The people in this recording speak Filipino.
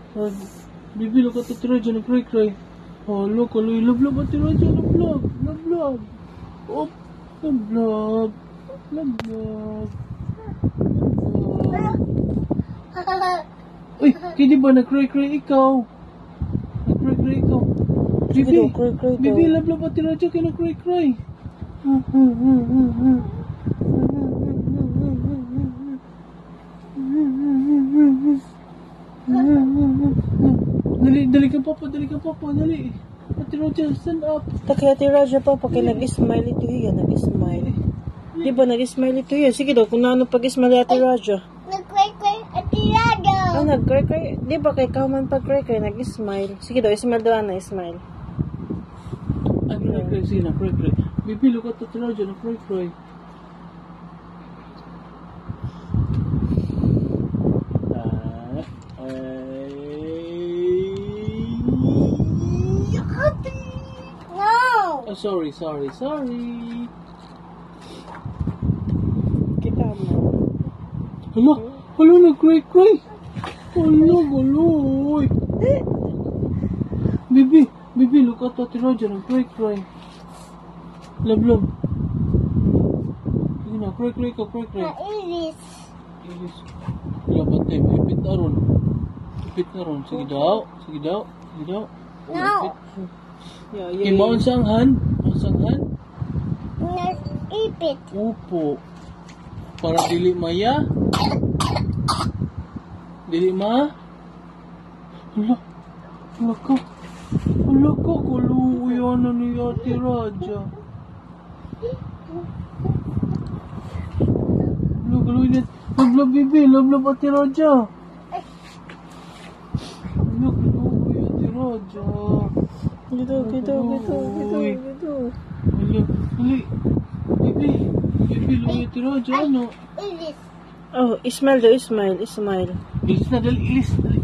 Bibi, look at the Raja, nag-cry. Oh, look, love, at the Raja, love. Oh, love. Uy, hindi ba nag-cry ikaw? Nag-cry ikaw. Bibi, love, at the Raja, kaya nag-cry. Dali ka papa, dali. Ate Raja, stand up. Kaya Ate Raja pa, kaya nag-smile ito yan, nag-smile. Di ba nag-smile ito yan? Sige daw, kung ano pag-smile Ate Raja. Nag-cry Ate Raja. Ah, nag-cry. Di ba kay Kauman pag-cry, nag-smile. Sige daw, smile daw na, smile. Ano nag-cry? Sige na, cry. Bibi, look at Ate Raja, nag-cry. No. Oh, sorry. Kita mo. Hala, nag-cry. Hala. Bibi, look at Ate Raja, nag-cry. Love. Sige na, cry ka. Iris. Wala ba tayo, ipit na ron. Sige daw. No. Okay, maonsanghan? Ipit. Upo. Para dili maya? Dili ma? Hala ka, kaluuyan na ni Ate Raja. Love, Bibi, love, Ate Raja. Kaluuyan Ate Raja. Gitu. Dali. Bibi, love Ate Raja, ano? Iris. Oh, smile daw, smile. Ilis na, dali.